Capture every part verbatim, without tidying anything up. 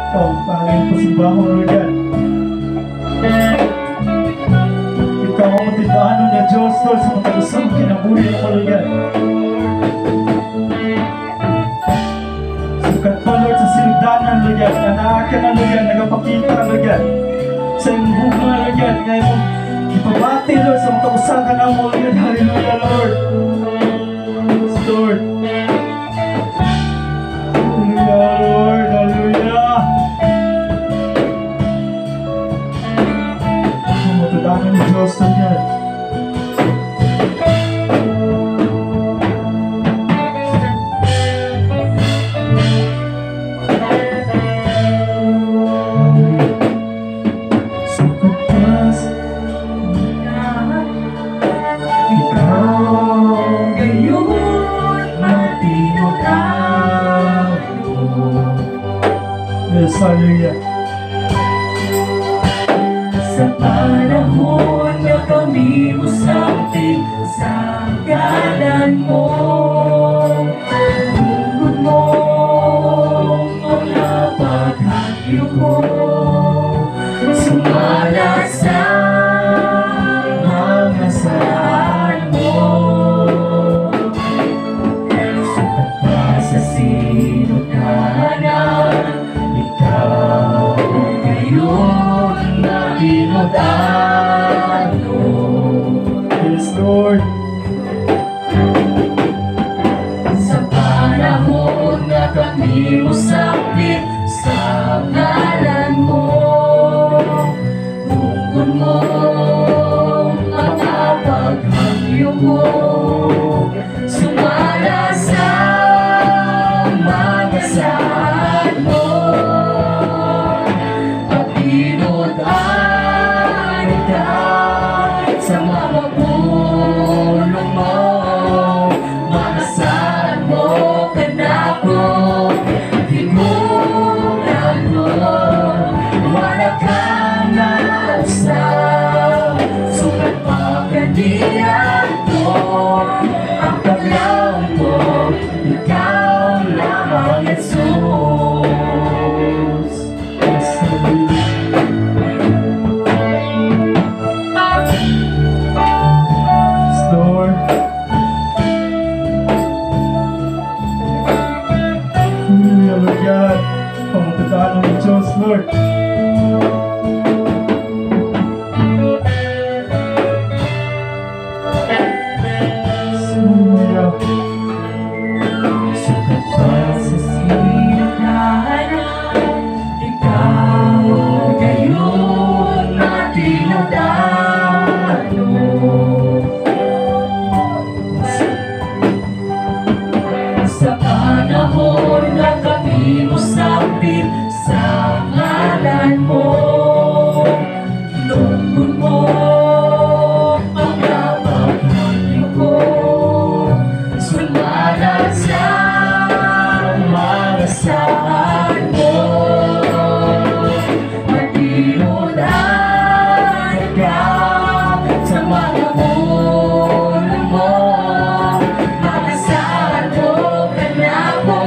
Ikaw ang tanging pasimbahan, Lord God. Ikaw ang matindaan niya, Diyos, Lord, sa matagusang kinabuhi ako, Lord God. Sukat pa, Lord, sa sinigdanan, Lord God, na naakan na, Lord God, nagapakita, Lord God, sa iyong buka, Lord God, ngayon mo, ipabati, Lord, sa matagusang ka na mo, Lord God. Hallelujah, Lord. Yes, Lord. Hallelujah, Lord. Hallelujah. Ang matindaan ni Diyos, Lord God. Hallelujah. Sa panahon na kami usapin sa galan mo, tungkol mo mga paghagyo ko, sumala sa mga saan mo. Sukat pa sa sinutanan, ikaw ngayon na dinodano. Yes, Lord. Sa panahon na kami usapin sa ngalan mo, tungkol mo mga paghagyo mo, sumala sa mga saan mo. Dinodaan ka sa mga pulong mo, makasan mo ka na ko, higuran mo, wala kang nausap, sukat pa kandiyan ko, ang paglaw mo, ikaw lamang Jesus. Lord. Hallelujah, Lord God. Pamatandaan ng Diyos, Lord. Hallelujah. Sukat pa sa sinutanan, ikaw ngayon na dinodano. Sa panahon na kami usapin sa ngalan mo, tungkol mo mga paghagyo ko, sumala sa mga saan mo. Madinodaan ka sa mga pulong mo, makasan mo ka na mo,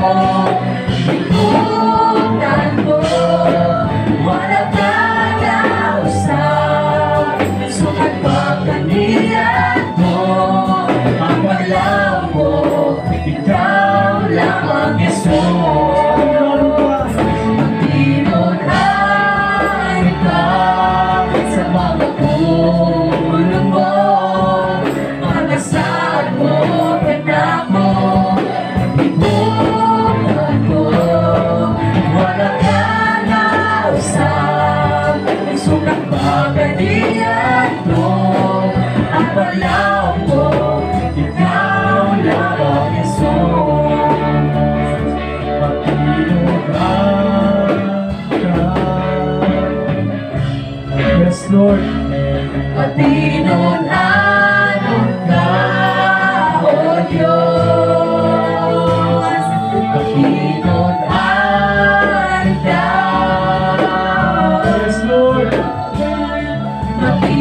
higuran mo, wala kang nausap, sukat pa kandiyan mo, ang paglaw mo, ikaw lamang Jesus. Dinodaan ka sa mga pulong mo, makasan mo ka na mo, higuran mo, wala kang nausap, sukat pa kandiyan mo, ang paglaw mo, ikaw lamang Jesus. Yes, Lord. Patinod-anod ka, O Diyos. Patinod-anod ka. Yes, Lord. Patinod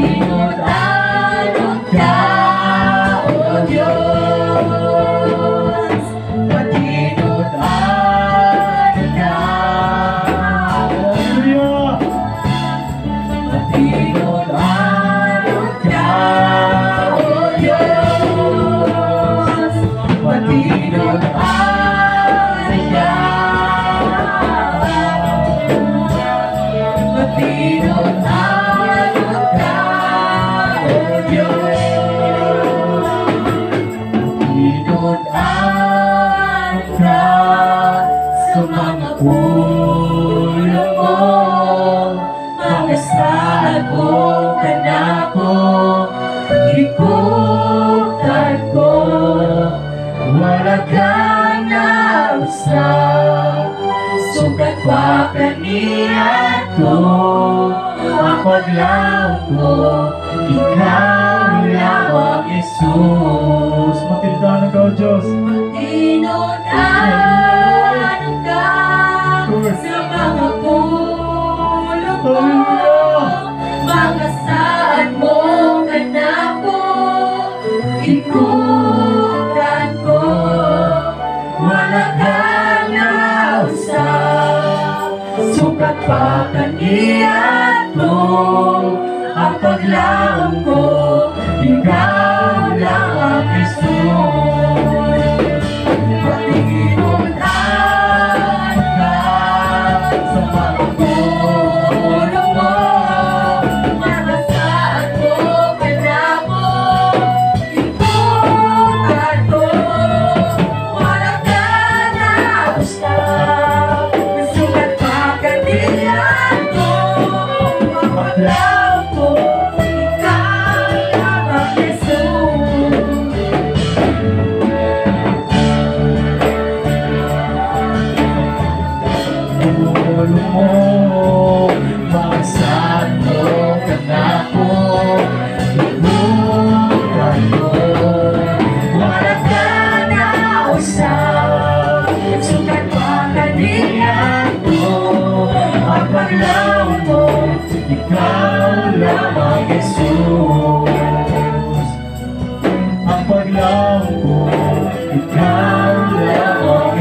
ka na po, ikutan ko. Wala kang nausap, sukat pa kaniya to. Ang paglaong ko, ikaw lamang Jesus. Matilda na ka, Diyos. Tinunan ka sa mga pulong ko. Mga saan mo ka na po, ikutan ko. Wala kang nausap, sukat pa kaniya to. Ang paglaong ko, ikaw lang ang Jesus. Patinunan ka sa mga pulong mo. Mga saan mo ka na po, ikutan ko. Wala kang nausap, sukat pa kaniya to. Ang paglaong ko, ikaw lang ang Jesus. Ulo mo, magsaan mo ka na po. Ikutan ko. Wala kang nausap, sukat pa kaniya to. Ang paglaong ko, ikaw lamang Jesus. Ang paglaong ko, ikaw lamang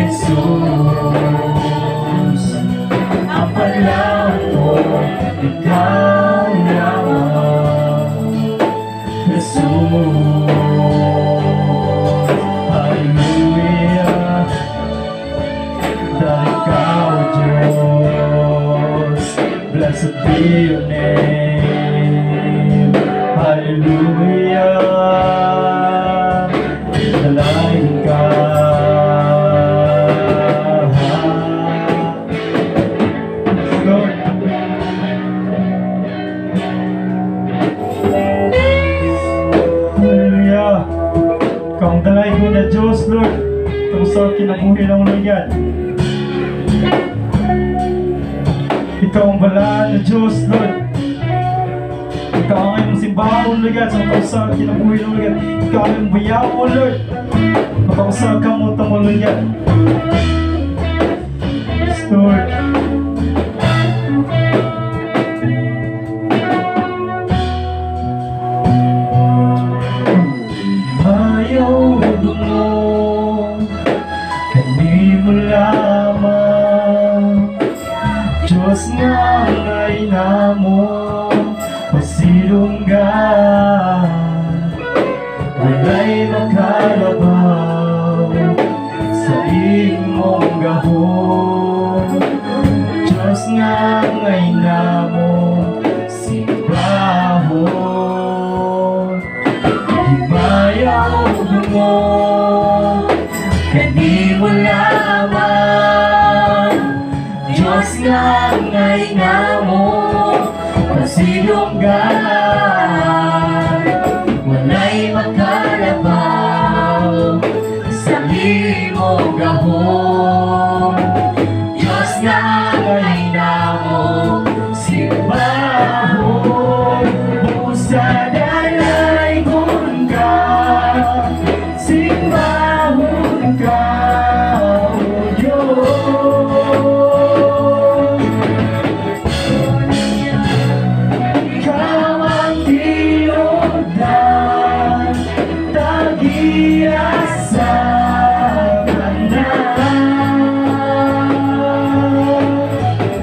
Jesus. Ang paglaong ko, Ikaw lamang, Jesus. Hallelujah. Dahil ikaw, Diyos, blessed be your name. Hallelujah. Dalahin ka. Lord, hallelujah. Ikaw ang dalahin ko na Diyos, Lord. Ito sa kinabuhi ng uligan. Ikaw ang balaan na Diyos, Lord. Ikaw ang iyong simbahan, Lord, sa kausa kinabuhi ng uligan. Ikaw ang bayaw mo, Lord. Makausa ka mo ito mo, Lord. Yes, Lord. Ayaw mo, kani mo lamang, Diyos nga ay namo, pasilunggan, walay makalabaw sa imong gahon. Diyos nga ay namo, simbahon. Himayaw mo, kani mo lamang, Diyos nga ay namo, pasilunggan, walay makalabaw sa imong gahon. Diyos nga ay namo, simbahon. Busa dalay kun ka, simbahon ka, O Diyos. Ikaw ang tinudan, tagiya sa kanan.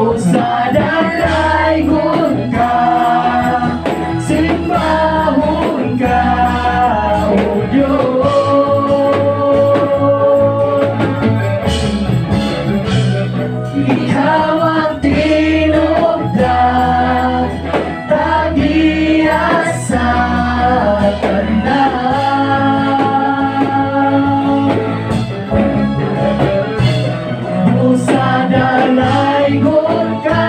Sa dalaygon ka, simbahon ka, O Diyos. Ikaw ang tinubdan, tagiya sa tanan. Sa dalaygon ka,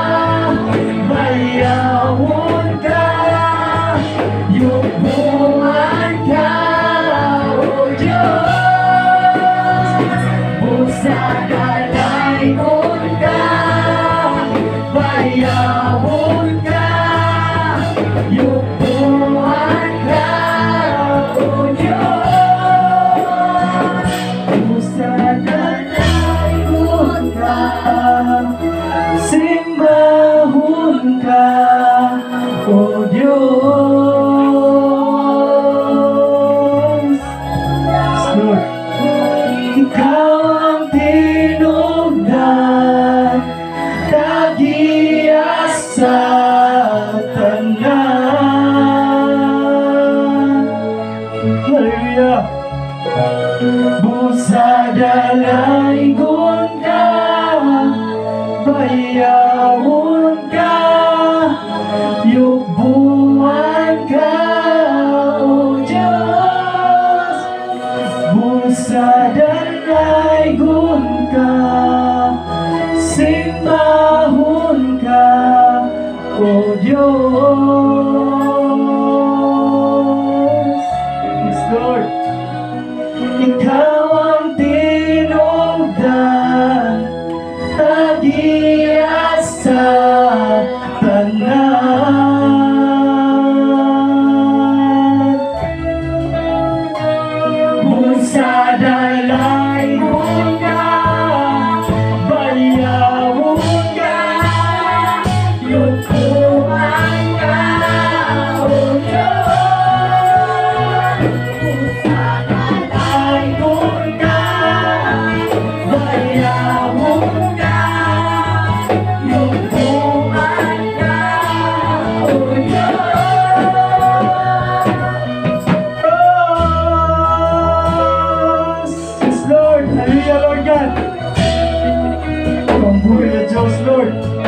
bayawon ka, yubuan ka, O Diyos. Sa dalaygon ka, bayawon ka, yubuan ka, O Diyos. Sa dalaygon ka, simbahon ka, O Diyos. Lord, Ikaw ang tinubdan, tagiya sa tanan. Hallelujah. Busa dalaygon ka, bayawon ka, yubuan ka, O Diyos. Busa dalaygon ka, simbahon ka, O Diyos. Yes, Lord. Ikaw ang tinubdan, tagiya sa tanan. Busa dalaygon ka, bayawon ka, yubuan ka, O Diyos. Busa dalaygon ka, bayawon ka, yubuan ka, O Diyos. Yes, Lord. Hallelujah, Lord God. Ikaw ang buhay na Diyos, Lord.